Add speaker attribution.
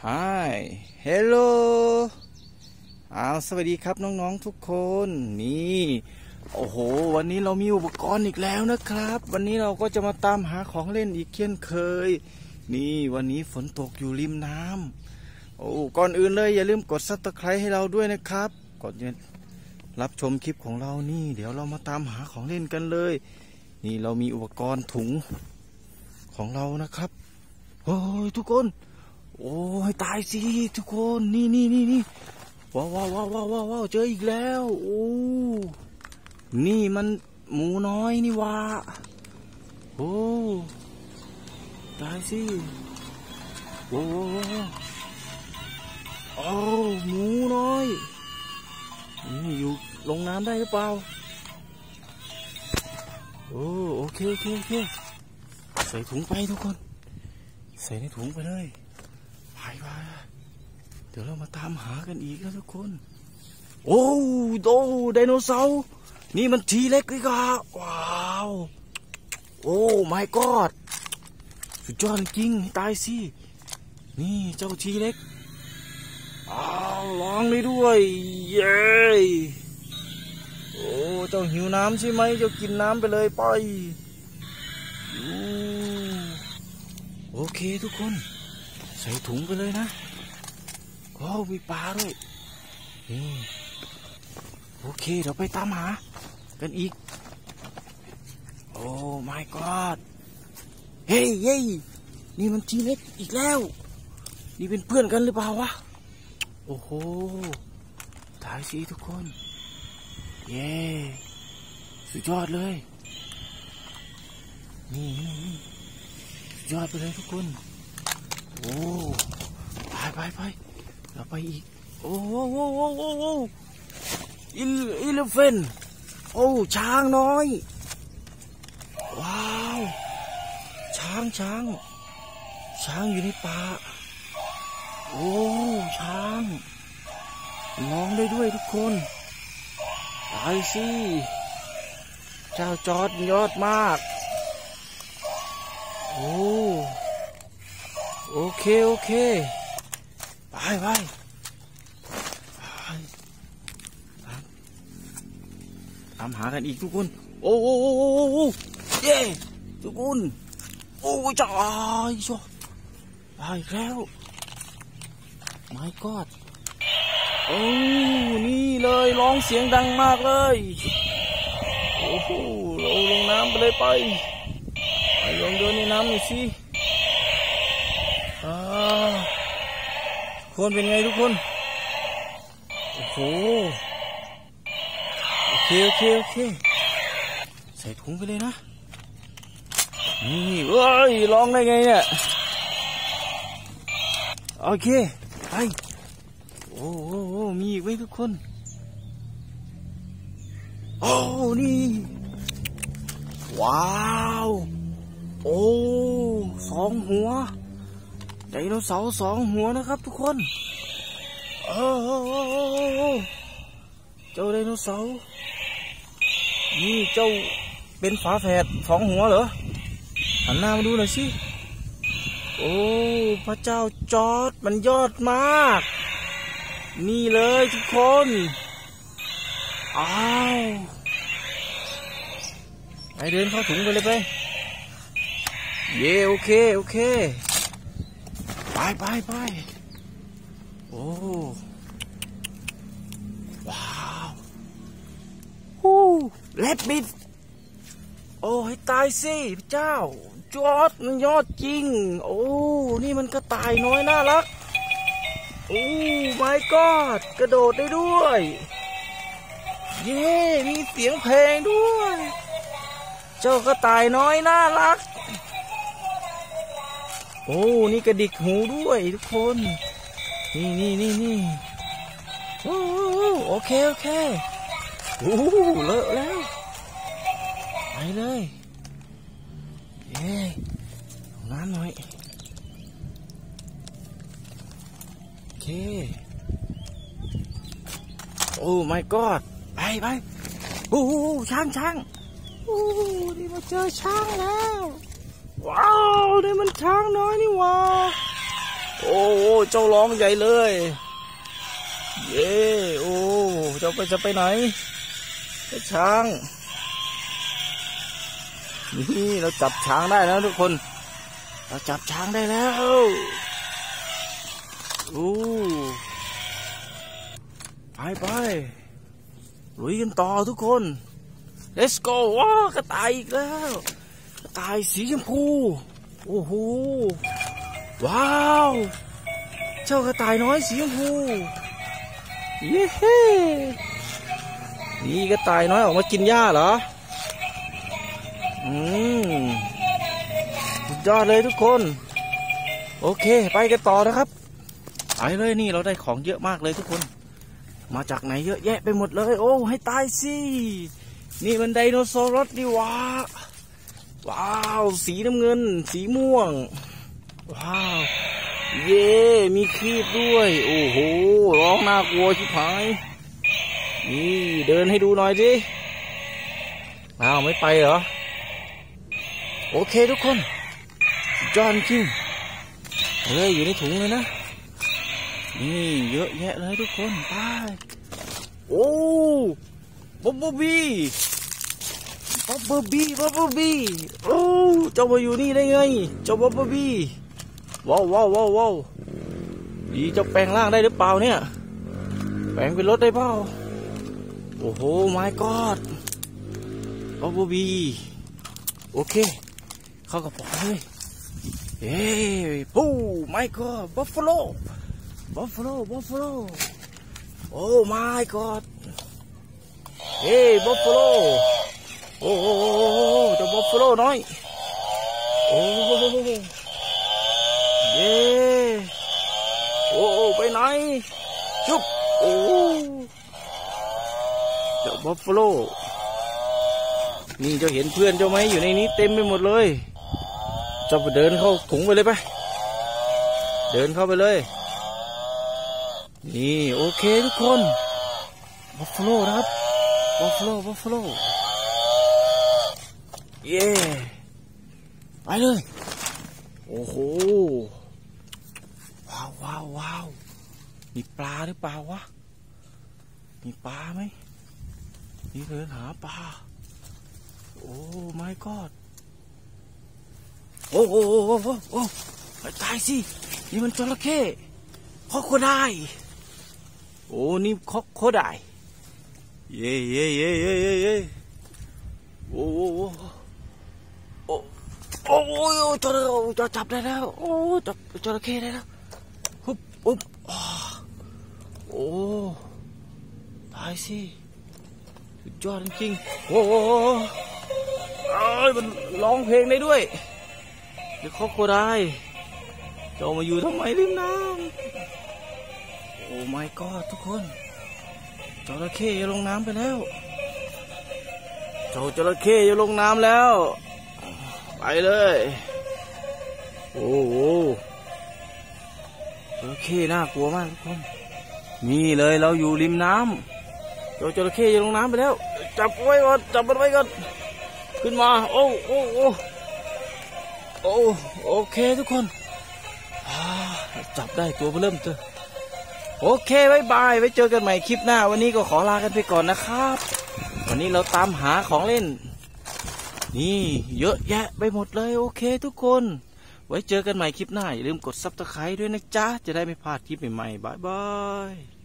Speaker 1: Hi Hello สวัสดีครับน้องๆทุกคนนี่โอ้โหวันนี้เรามีอุปกรณ์อีกแล้วนะครับวันนี้เราก็จะมาตามหาของเล่นอีกเช่นเคยนี่วันนี้ฝนตกอยู่ริมน้ำโอ้ก่อนอื่นเลยอย่าลืมกด Subscribe ให้เราด้วยนะครับก่อนจะรับชมคลิปของเรานี่เดี๋ยวเรามาตามหาของเล่นกันเลยนี่เรามีอุปกรณ์ถุงของเรานะครับโอ้ยทุกคนโอ้ยตายสิทุกคนนี่ว้าวเจออีกแล้วโอ้นี่มันหมูน้อยนี่วะโอ้ตายสิโอ้หมูน้อยนี่อยู่ลงน้ำได้หรือเปล่าโอเคใส่ถุงไปทุกคนใส่ในถุงไปเลยไปเดี๋ยวเรามาตามหากันอีกนะทุกคนโอ้ไดโนเสาร์นี่มันทีเล็กเลยครับว้าวโอ้ my god สุดยอดจริงตายสินี่เจ้าทีเล็กร้องเลยด้วยเย้โอ้เจ้าหิวน้ำใช่ไหมเจ้ากินน้ำไปเลยไปโอเคทุกคนใส่ถุงไปเลยนะมีปลาด้วยนี่โอเคเดี๋ยวไปตามหากันอีกโอ้ my god เฮ้ยนี่มันทีเล็กอีกแล้วนี่เป็นเพื่อนกันหรือเปล่าวะโอ้โหถ่ายสิทุกคนเย้สุดยอดเลยนี่สุดยอดไปเลยทุกคนโอ้ไปเราไปอีกโอ้อิเลฟเฟนโอ้ช้างน้อยว้าวช้างอยู่ในป่าโอ้ช้างร้องได้ด้วยทุกคนไปสิเจ้าจอร์จยอดมากโอเคไปตามหากันอีกทุกคนโอ้เย้ทุกคนโอ้จ้าชัวไปแล้ว my god โอ้นี่เลยร้องเสียงดังมากเลยโอ้โหเราลงน้ำไปเลยไปลงเดินในน้ำหน่อยสิคนเป็นไงทุกคนโอ้โหโอเคใส่ถุงไปเลยนะนี่ร้องได้ไงเนี่ยโอเคไปโอ้มีอีกไหมทุกคนโอ้นี่ว้าวโอ้2 หัวไดโนเสาร์2 หัวนะครับทุกคนเจ้าไดโนเสาร์นี่เจ้าเป็นฝาแฝด2 หัวเหรอหันหน้ามาดูหน่อยสิโอ้พระเจ้าจอร์จมันยอดมากนี่เลยทุกคนไปเดินเข้าถุงไปเลยไปเย่โอเคไปโอ้ว้าวแรดบิดโอ้ให้ตายสิพระเจ้าจอร์จมันยอดจริงโอ้นี่มันกระต่ายน้อยน่ารักโอ้ my god กระโดดได้ด้วยเย้มีเสียงเพลงด้วยเจ้ากระต่ายน้อยน่ารักโอ้นี่กระดิกหูด้วยทุกคนนี่โอเคโอ้เลอะแล้วไปเลยเย้น้ำหน่อยโอเคโอ้ my god ไปโอ้ช้างโอ้นี่มาเจอช้างแล้วว้าวนี่มันช้างน้อยนี่วะ โโอ้เจ้าร้องใหญ่เลยเย้โอ้เจ้าจะไปไหนช้างนี่เราจับช้างได้แล้วทุกคนเราจับช้างได้แล้วโอ้ไปลุยกันต่อทุกคน let's go ว้ากระต่ายอีกแล้วกระต่ายสีชมพูโอ้โหว้าวเจ้ากระต่ายน้อยสีชมพูเย้นี่กระต่ายน้อยออกมากินหญ้าเหรอสุดยอดเลยทุกคนโอเคไปกันต่อนะครับไปเลยนี่เราได้ของเยอะมากเลยทุกคนมาจากไหนเยอะแยะไปหมดเลยโอ้ให้ตายสินี่มันไดโนเสาร์ดิว้าว้าวสีน้ำเงินสีม่วงว้าวเย่มีครีบด้วยโอ้โหร้องน่ากลัวชิบหายนี่เดินให้ดูหน่อยสิอ้าวไม่ไปเหรอโอเคทุกคนจอนจริงเลยอยู่ในถุงเลยนะนี่เยอะแยะเลยทุกคนไปโอ้บ๊อบบี้โอ้เจ้ามาอยู่นี่ได้ไงเจ้าบ๊อบบี้ว้าวดีเจ้าแปลงร่างได้หรือเปล่าเนี่ยแปลงเป็นรถได้เปล่าโอ้โห my god บ๊อบบี้โอเคเข้ากระป๋องเลยเฮ้ปูmy god buffaloโอ้ my god เฮ้buffaloโอ้เจ้า buffalo น้อยโอ้เย้โอ้ไปไหนจุ๊บโอ้เจ้า buffalo นี่เจ้าเห็นเพื่อนเจ้าไหมอยู่ในนี้เต็มไปหมดเลยเจ้าไปเดินเข้าถุงไปเลยไปเดินเข้าไปเลยนี่โอเคทุกคนบัฟฟาโลนะครับบัฟฟาโลเย้ไปเลยโอ้โหว้าวมีปลาหรือเปล่าวะมีปลาไหมนี่เดินหาปลาโอ้ my god โอ้ไปตายสินี่มันจระเข้คอกโคไดโอ้นี่คอกโคไดเย่โอ้จะจับได้แล้วโอ้จับจระเข้ได้แล้วปุ๊บโอ้ตายสิสุดยอดจริงๆโอ้มันร้องเพลงได้ด้วยเดี๋ยวคอกโคไดจะมาอยู่ทำไมริมน้ำโอ้ my god ทุกคนจระเข้จะลงน้ำไปแล้วเจ้าจระเข้จะลงน้ำแล้วไปเลยโอ้โหจระเข้น่ากลัวมากทุกคนนี่เลยเราอยู่ริมน้ำเจ้าจระเข้จะลงน้ำไปแล้วจับมันไว้ก่อนขึ้นมาโอ้โอเคทุกคนจับได้ตัวเริ่มเจอโอเคบ๊ายบายไว้เจอกันใหม่คลิปหน้าวันนี้ก็ขอลากันไปก่อนนะครับวันนี้เราตามหาของเล่นนี่เยอะแยะไปหมดเลยโอเคทุกคนไว้เจอกันใหม่คลิปหน้าอย่าลืมกด Subscribe ด้วยนะจ๊ะจะได้ไม่พลาดคลิปใหม่ๆบ๊ายบาย